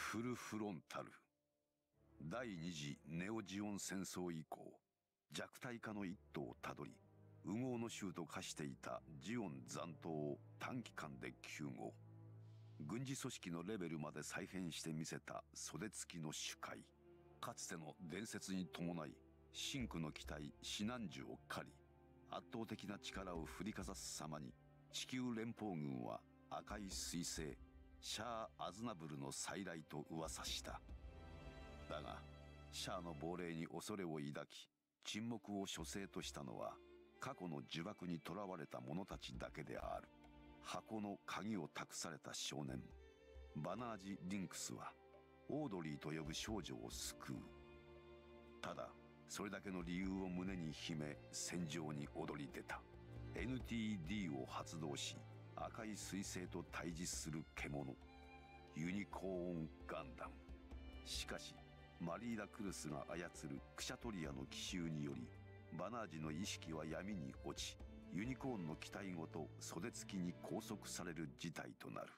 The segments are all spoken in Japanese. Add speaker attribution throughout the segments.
Speaker 1: フルフロンタル。第二次ネオジオン戦争以降、弱体化の一途をたどり、烏合の衆と化していたジオン残党を短期間で救護。軍事組織のレベルまで再編してみせた袖付きの首魁。かつての伝説に伴い、真紅の機体シナンジュを狩り、圧倒的な力を振りかざす様に、地球連邦軍は赤い彗星シャア・アズナブルの再来と噂した。だがシャアの亡霊に恐れを抱き沈黙を処世としたのは過去の呪縛にとらわれた者たちだけである。箱の鍵を託された少年バナージ・リンクスはオードリーと呼ぶ少女を救う。ただそれだけの理由を胸に秘め戦場に躍り出た。 NTD を発動し赤い彗星と対峙する獣ユニコーンガンダム。しかしマリーダ・クルスが操るクシャトリアの奇襲によりバナージの意識は闇に落ち、ユニコーンの機体ごと袖付きに拘束される事態となる。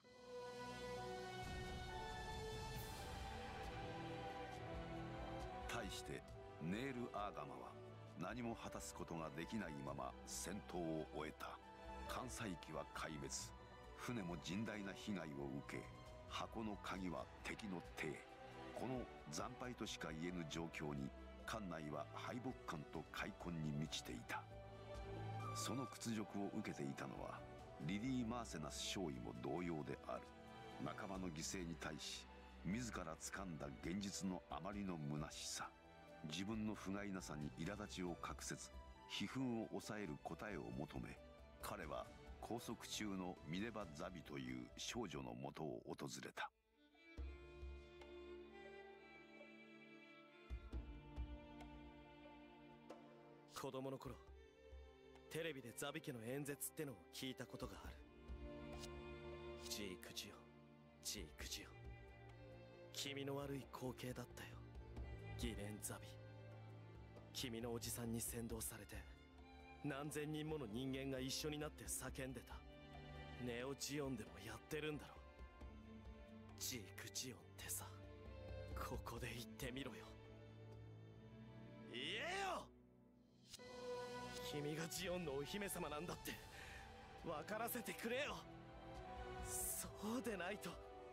Speaker 1: 対してネール・アーガマは何も果たすことができないまま戦闘を終えた。艦載機は壊滅、船も甚大な被害を受け、箱の鍵は敵の手へ。この惨敗としか言えぬ状況に艦内は敗北感と悔恨に満ちていた。その屈辱を受けていたのはリリー・マーセナス少尉も同様である。仲間の犠牲に対し自ら掴んだ現実のあまりの虚しさ、自分の不甲斐なさに苛立ちを隠せず悲憤を抑える答えを求め、彼は拘束中のミネバ・ザビという少女のもとを訪れた。
Speaker 2: 子供の頃テレビでザビ家の演説ってのを聞いたことがある。ジークジオ、ジークジオ、気味の悪い光景だったよ。ギレン・ザビ、君のおじさんに先導されて何千人もの人間が一緒になって叫んでた。ネオジオンでもやってるんだろ。ジークジオンってさ、ここで言ってみろよ。言えよ。君がジオンのお姫様なんだって分からせてくれよ。そうでないと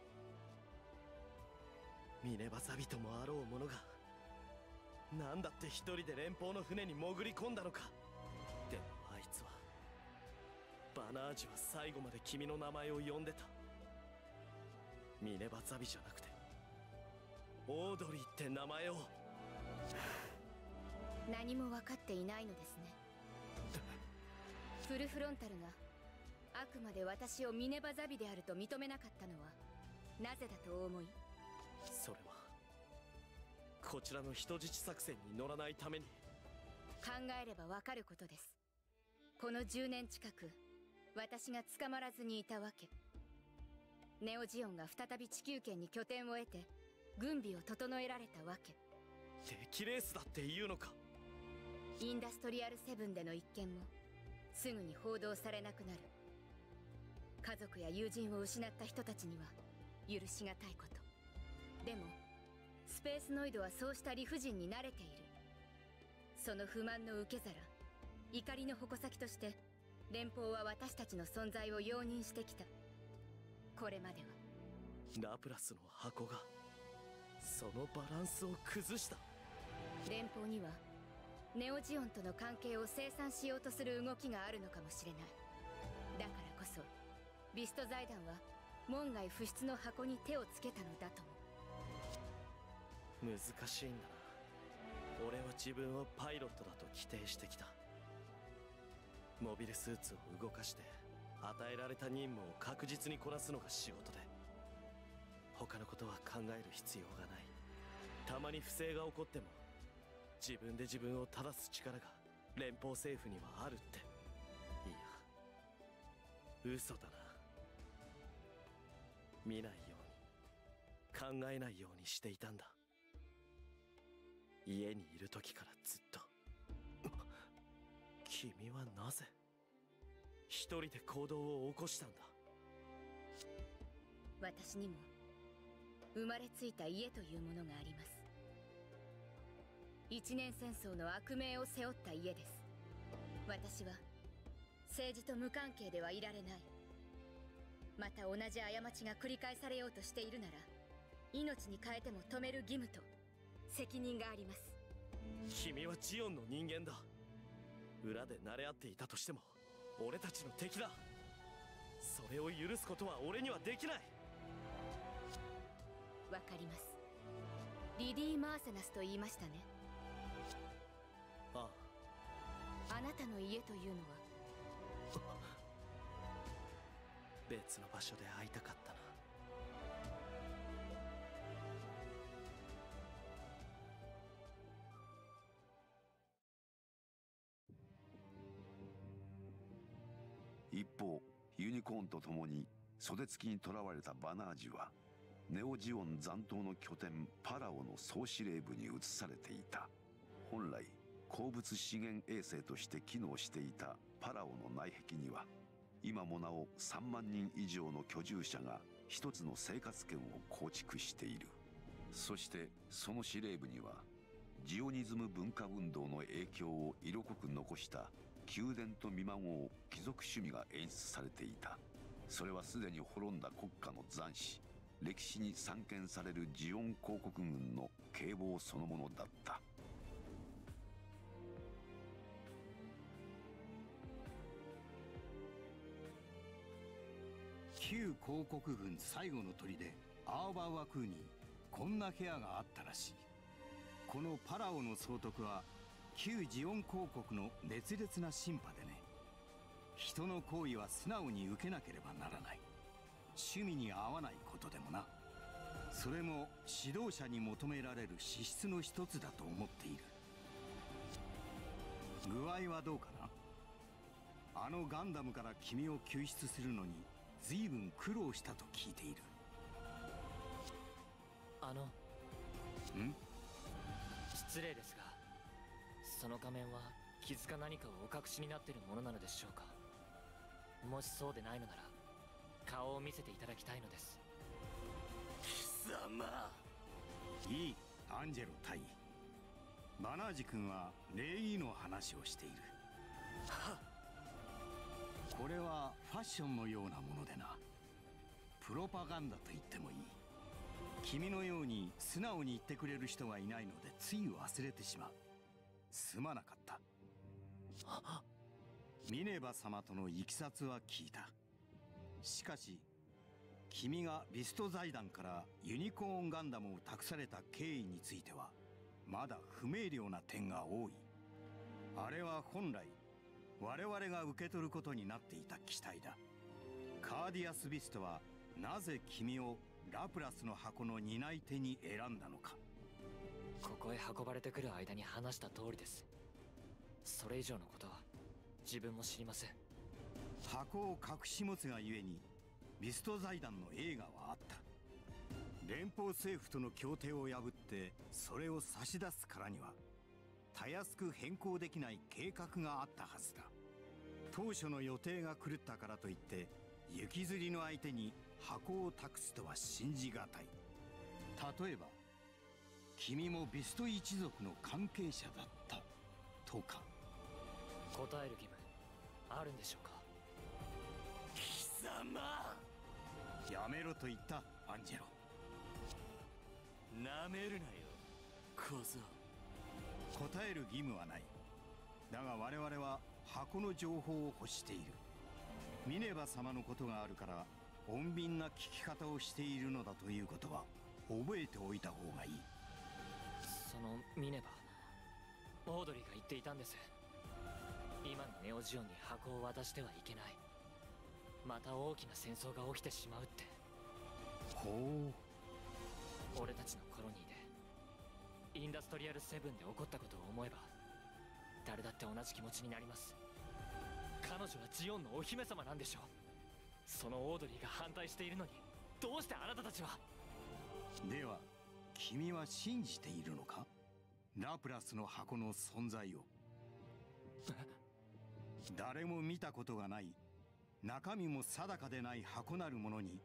Speaker 2: ミネバザビともあろう者が何だって一人で連邦の船に潜り込んだのか。でもあいつは、バナージュは最後まで君の名前を呼んでた。ミネバザビじゃなくてオードリーって名前を。
Speaker 3: 何も分かっていないのですね。フルフロンタルがあくまで私をミネバザビであると認めなかったのはなぜだとお思い？
Speaker 2: それはこちらの人質作戦に乗らないために。
Speaker 3: 考えれば分かることです。この10年近く私が捕まらずにいたわけ。ネオジオンが再び地球圏に拠点を得て軍備を整えられたわけ。
Speaker 2: 敵レースだっていうのか。
Speaker 3: インダストリアルセブンでの一件もすぐに報道されなくなる。家族や友人を失った人たちには許しがたいこと。でもスペースノイドはそうした理不尽に慣れている。その不満の受け皿、怒りの矛先として連邦は私たちの存在を容認してきた。これまでは
Speaker 2: ラプラスの箱がそのバランスを崩した。
Speaker 3: 連邦にはネオジオンとの関係を清算しようとする動きがあるのかもしれない。だからこそビスト財団は門外不出の箱に手をつけたのだとも。
Speaker 2: 難しいんだな。俺は自分をパイロットだと規定してきた。モビルスーツを動かして与えられた任務を確実にこなすのが仕事で、他のことは考える必要がない。たまに不正が起こっても自分で自分を正す力が連邦政府にはあるって。いや嘘だな。見ないように考えないようにしていたんだ。家にいる時からずっと。君はなぜ一人で行動を起こしたんだ？
Speaker 3: 私にも生まれついた家というものがあります。一年戦争の悪名を背負った家です。私は政治と無関係ではいられない。また同じ過ちが繰り返されようとしているなら、命に代えても止める義務と責任があります。
Speaker 2: 君はジオンの人間だ。裏で慣れ合っていたとしても俺たちの敵だ。それを許すことは俺にはできない。
Speaker 3: わかります。リディ・マーセナスと言いましたね。
Speaker 2: ああ。
Speaker 3: あなたの家というのは
Speaker 2: 別の場所で会いたかったな。
Speaker 1: 一方、ユニコーンと共に袖付きに囚われたバナージはネオジオン残党の拠点パラオの総司令部に移されていた。本来鉱物資源衛星として機能していたパラオの内壁には今もなお3万人以上の居住者が一つの生活圏を構築している。そしてその司令部にはジオニズム文化運動の影響を色濃く残した宮殿と見まごう貴族趣味が演出されていた。それはすでに滅んだ国家の残滓、歴史に散見されるジオン公国軍の警棒そのものだった。
Speaker 4: 旧公国軍最後の砦アーバーワクーにこんな部屋があったらしい。このパラオの総督は旧ジオン公国の熱烈なシンパでね。人の行為は素直に受けなければならない。趣味に合わないことでもな。それも指導者に求められる資質の一つだと思っている。具合はどうかな。あのガンダムから君を救出するのに随分苦労したと聞いている。
Speaker 5: 失礼ですが、その仮面は傷か何かをお隠しになっているものなのでしょうか。もしそうでないのなら顔を見せていただきたいのです。
Speaker 2: 貴様。
Speaker 4: いい、アンジェロ大尉。バナージ君は礼儀の話をしている。これはファッションのようなものでな。プロパガンダと言ってもいい。君のように素直に言ってくれる人がいないのでつい忘れてしまう。すまなかった。ミネバ様とのいきさつは聞いた。しかし君がビスト財団からユニコーンガンダムを託された経緯についてはまだ不明瞭な点が多い。あれは本来我々が受け取ることになっていた機体だ。カーディアス・ビストはなぜ君をラプラスの箱の担い手に選んだのか。
Speaker 5: ここへ運ばれてくる間に話した通りです。それ以上のことは自分も知りません。
Speaker 4: 箱を隠し持つがゆえにビスト財団の映画はあった。連邦政府との協定を破ってそれを差し出すからにはたやすく変更できない計画があったはずだ。当初の予定が狂ったからといって行きずりの相手に箱を託すとは信じがたい。例えば君もビスト一族の関係者だったとか。
Speaker 5: 答える義務あるんでしょうか。
Speaker 2: 貴様。
Speaker 4: やめろと言ったアンジェロ。
Speaker 2: なめるなよ小僧。
Speaker 4: 答える義務はない。だが我々は箱の情報を欲している。ミネバ様のことがあるから穏便な聞き方をしているのだということは覚えておいた方がいい。
Speaker 5: そのミネバ、オードリーが言っていたんです。今のネオジオンに箱を渡してはいけない。また大きな戦争が起きてしまうって。
Speaker 4: ほう。
Speaker 5: 俺たちのコロニーでインダストリアルセブンで起こったことを思えば誰だって同じ気持ちになります。彼女はジオンのお姫様なんでしょう。そのオードリーが反対しているのにどうしてあなたたちは。
Speaker 4: では君は信じているのか、ラプラスの箱の存在を。誰も見たことがない、中身も定かでない箱なるものに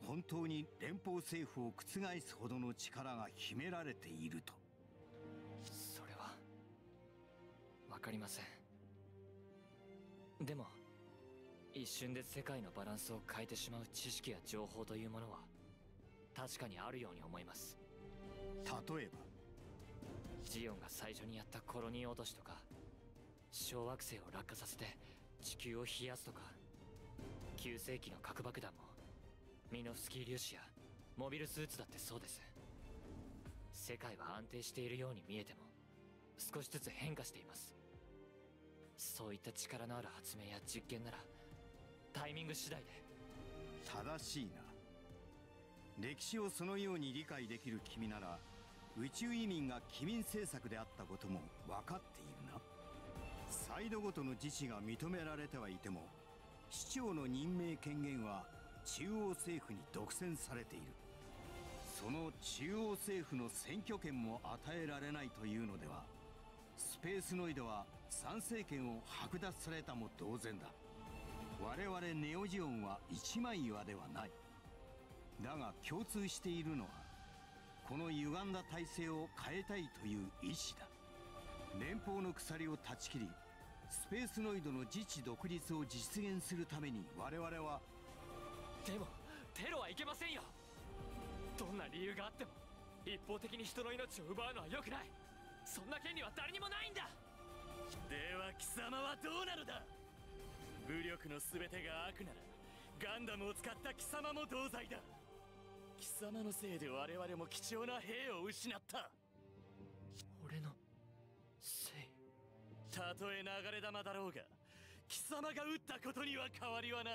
Speaker 4: 本当に連邦政府を覆すほどの力が秘められていると。
Speaker 5: それは分かりません。でも一瞬で世界のバランスを変えてしまう知識や情報というものは確かにあるように思います。
Speaker 4: 例えば
Speaker 5: ジオンが最初にやったコロニー落としとか、小惑星を落下させて地球を冷やすとか、9世紀の核爆弾もミノフスキー粒子やモビルスーツだってそうです。世界は安定しているように見えても少しずつ変化しています。そういった力のある発明や実験ならタイミング次第で。
Speaker 4: 正しいな。歴史をそのように理解できる君なら、宇宙移民が機民政策であったことも分かっているな。サイドごとの自治が認められてはいても、市長の任命権限は中央政府に独占されている。その中央政府の選挙権も与えられないというのでは、スペースノイドは参政権を剥奪されたも同然だ。我々ネオジオンは一枚岩ではない。だが共通しているのは、この歪んだ体制を変えたいという意志だ。連邦の鎖を断ち切り、スペースノイドの自治独立を実現するために我々は。
Speaker 5: でもテロはいけませんよ。どんな理由があっても一方的に人の命を奪うのは良くない。そんな権利は誰にもないんだ。
Speaker 2: では貴様はどうなのだ。武力の全てが悪ならガンダムを使った貴様も同罪だ。貴様のせいで我々も貴重な兵を失った。
Speaker 5: 俺のせい。
Speaker 2: たとえ流れ弾だろうが貴様が撃ったことには変わりはない。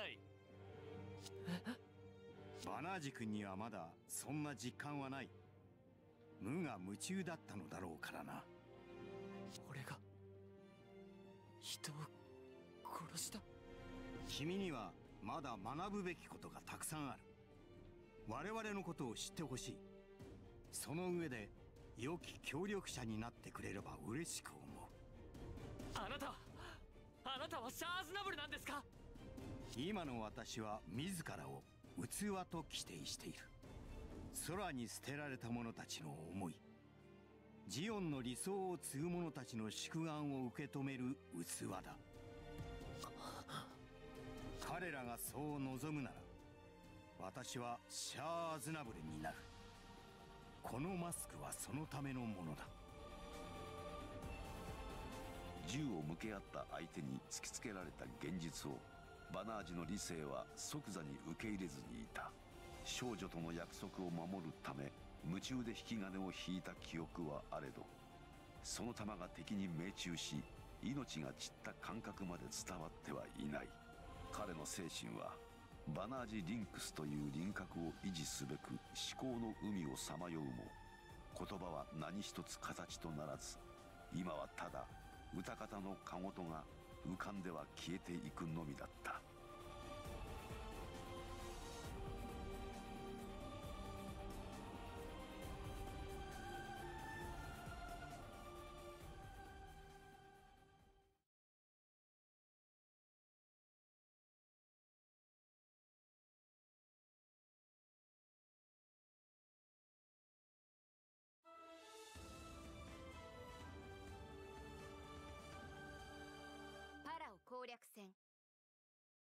Speaker 4: バナージ君にはまだそんな実感はない。無我夢中だったのだろうからな。
Speaker 5: 俺が人を殺した？
Speaker 4: 君にはまだ学ぶべきことがたくさんある。我々のことを知ってほしい。その上で良き協力者になってくれれば嬉しく思う。
Speaker 5: あなたはシャアーズナブルなんですか？
Speaker 4: 今の私は自らを器と規定している。空に捨てられた者たちの思い、ジオンの理想を継ぐ者たちの宿願を受け止める器だ。彼らがそう望むなら、私はシャア・アズナブルになる。このマスクはそのためのものだ。
Speaker 1: 銃を向け合った相手に突きつけられた現実をバナージの理性は即座に受け入れずにいた。少女との約束を守るため夢中で引き金を引いた記憶はあれど、その弾が敵に命中し命が散った感覚まで伝わってはいない。彼の精神はバナージ・リンクスという輪郭を維持すべく思考の海をさまようも、言葉は何一つ形とならず、今はただ歌方のかごとが浮かんでは消えていくのみだった。
Speaker 3: パラオ攻略戦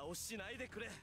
Speaker 2: をしないでくれ。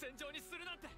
Speaker 5: 戦場にするなんて。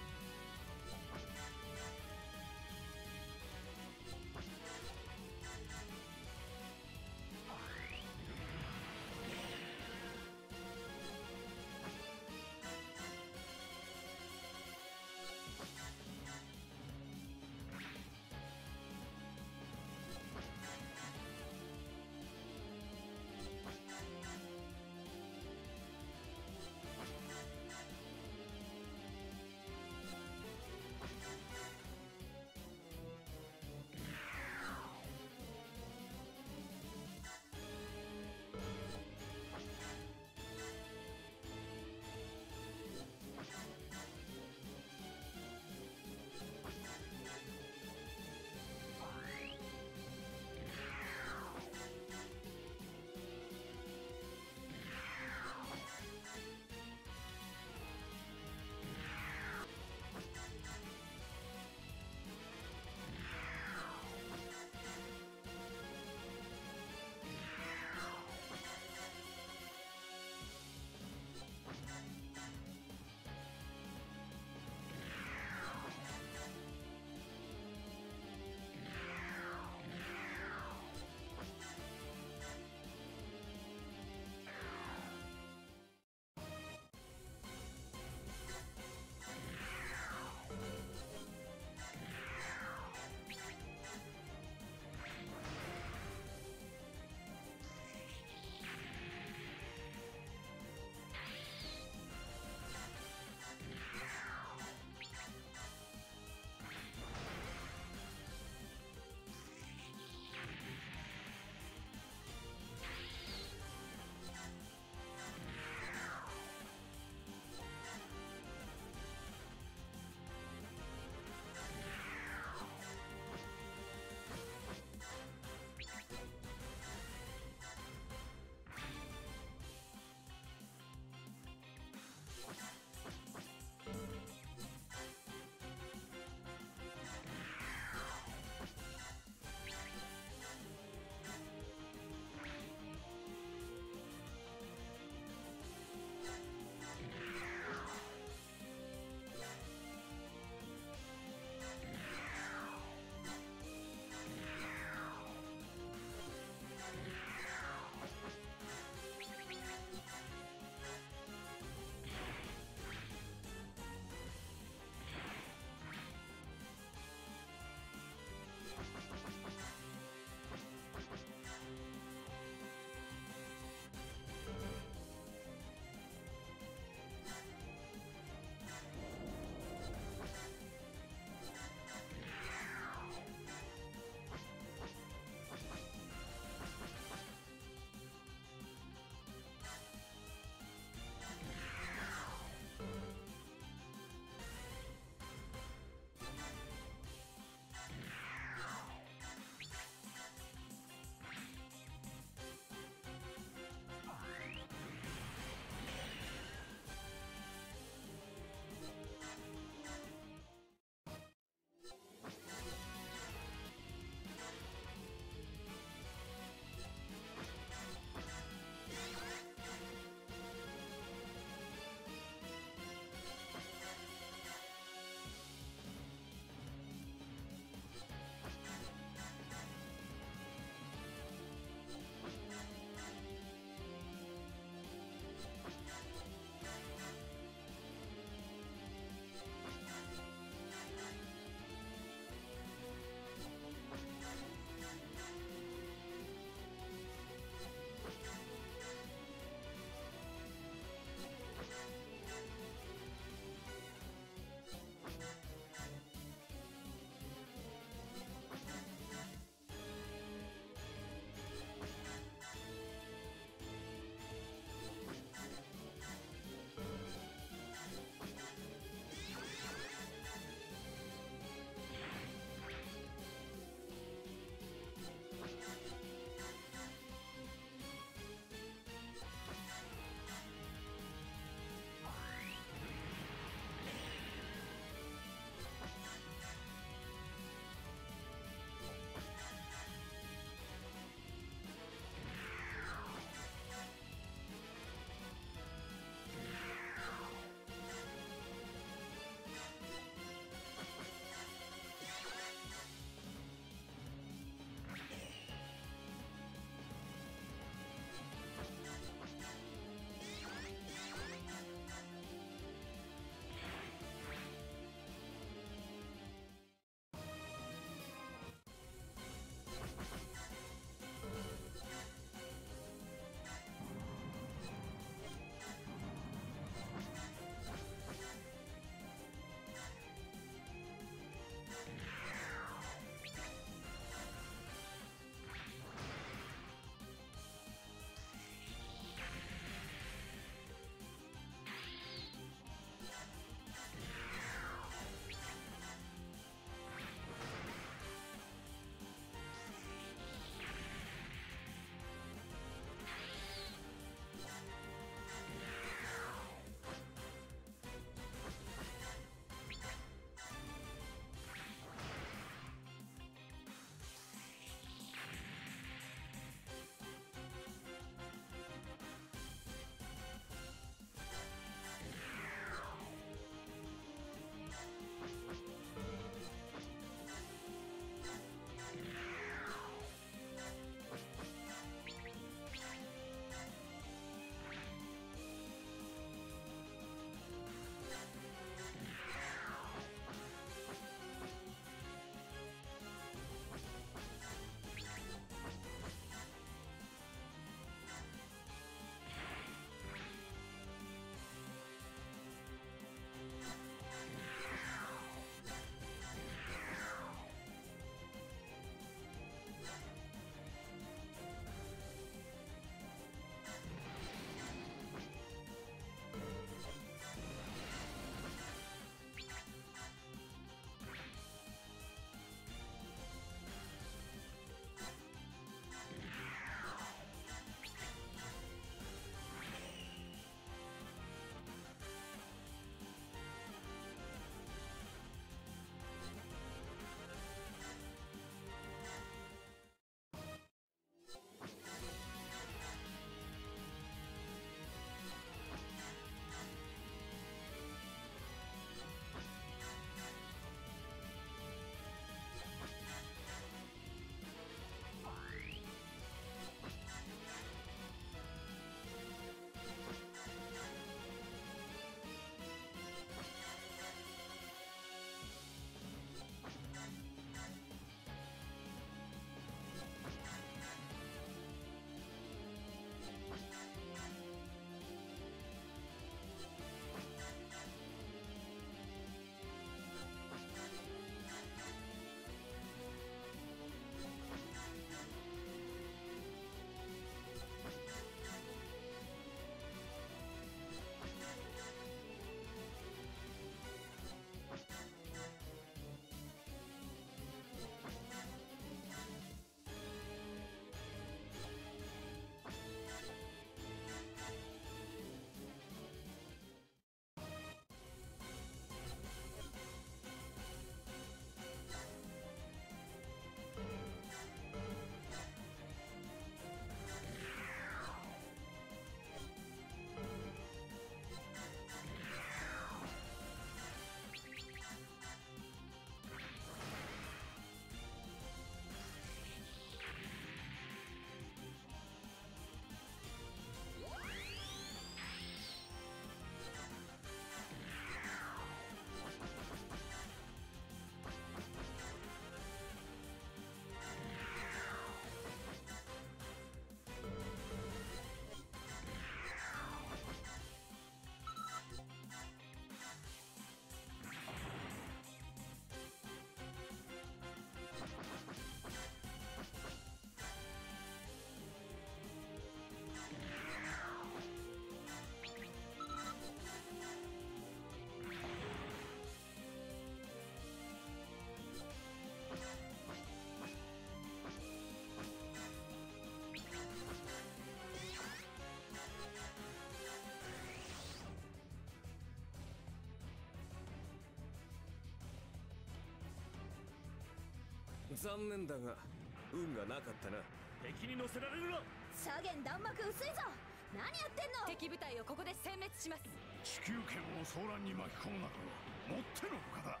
Speaker 2: 残念だが運がなかったな。敵に乗せられるな。
Speaker 6: 左舷弾幕薄いぞ。何やってんの。敵部隊をここで殲滅します。
Speaker 7: 地球圏を騒乱に巻き込むなどもってのほかだ。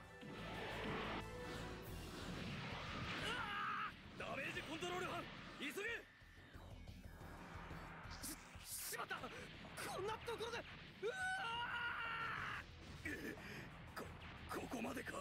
Speaker 2: ダメージコントロール班急げ。しまった。こんなところで。ここまでか。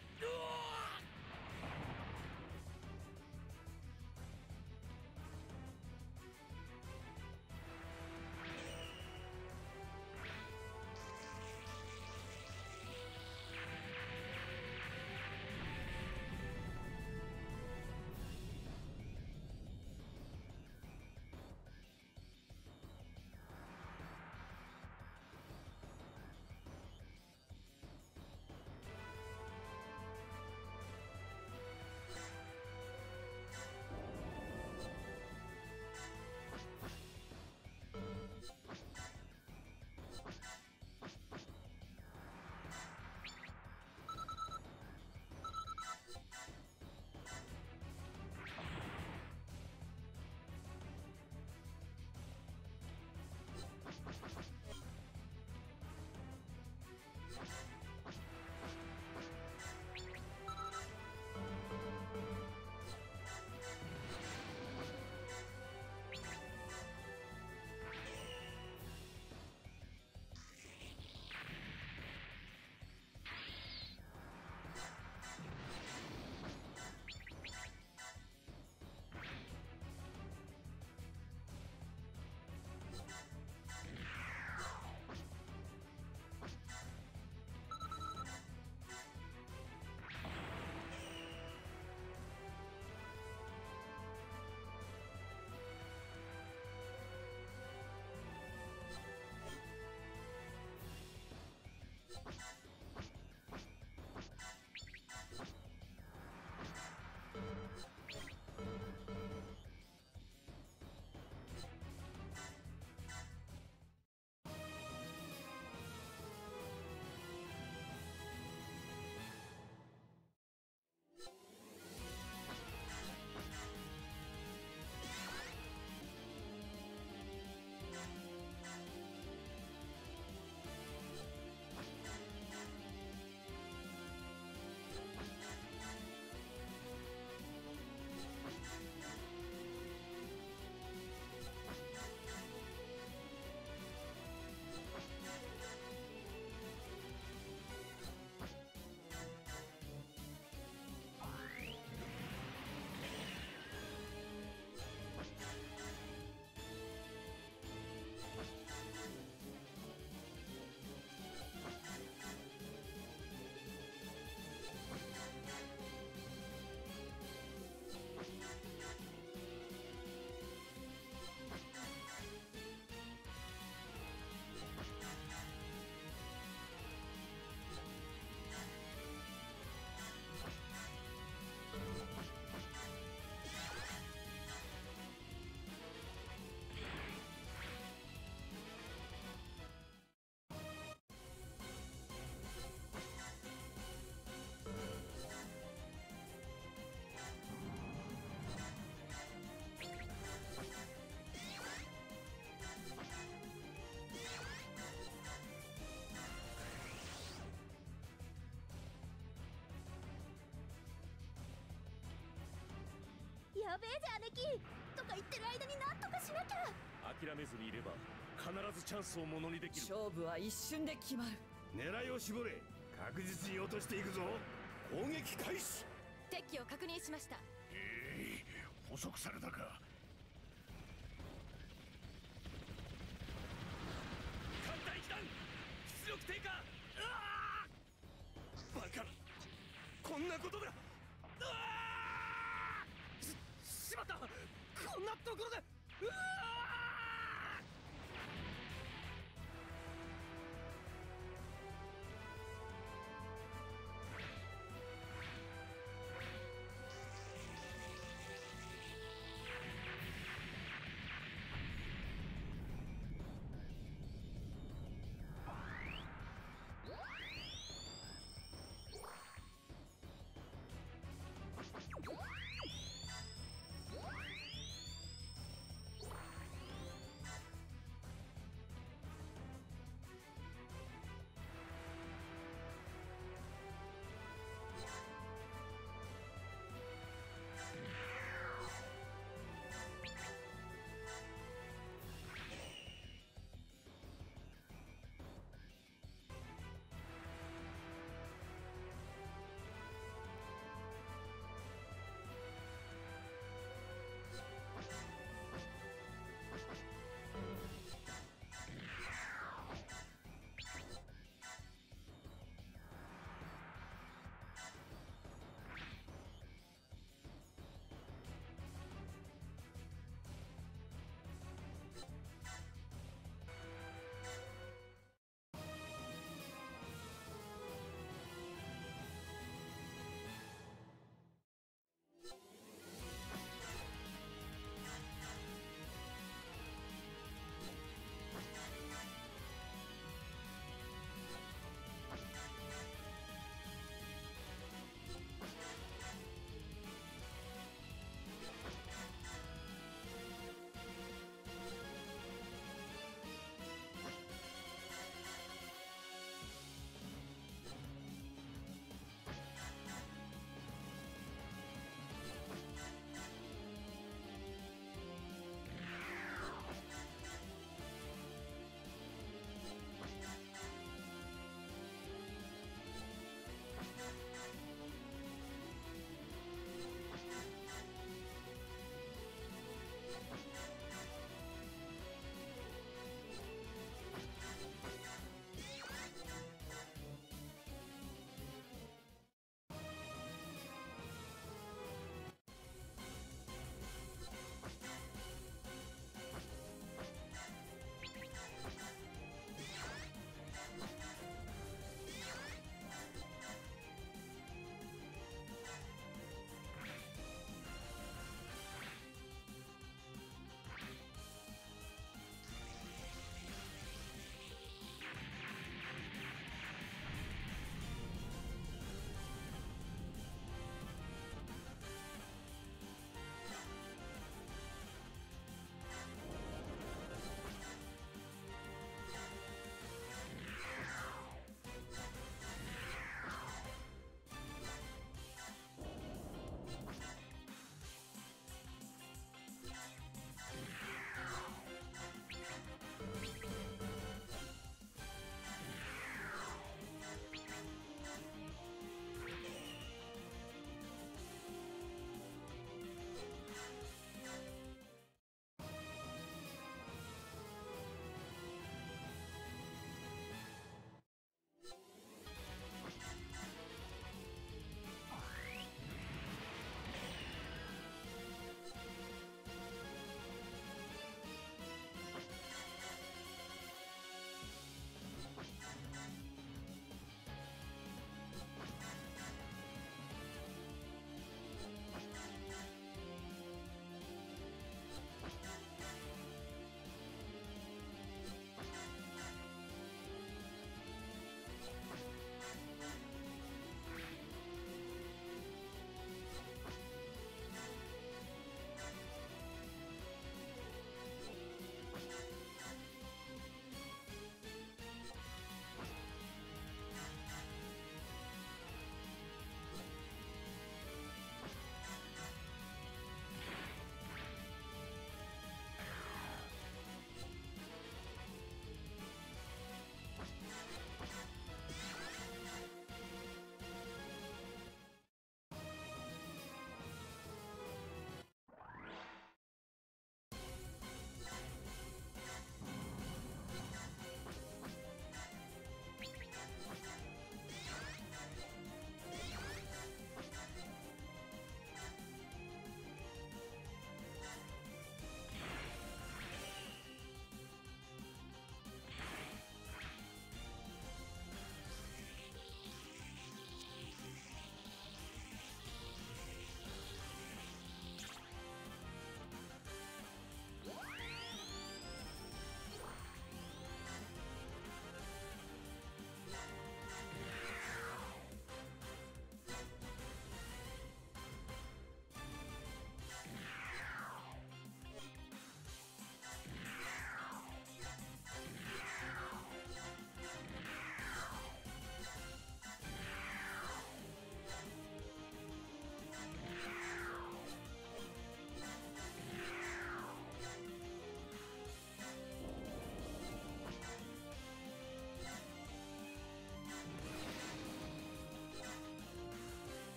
Speaker 6: やべえじゃん姉貴とか言ってる間に何とかしなきゃ。
Speaker 2: 諦めずにいれば必ずチャンスをものにできる。
Speaker 6: 勝負は一瞬で決まる。
Speaker 7: 狙いを絞れ。確実に落としていくぞ。攻撃開始。
Speaker 6: 敵機を確認しました。
Speaker 7: 捕捉されたか。
Speaker 2: 艦隊機弾出力低下。バカな、こんなことだ。しまった。こんなところで。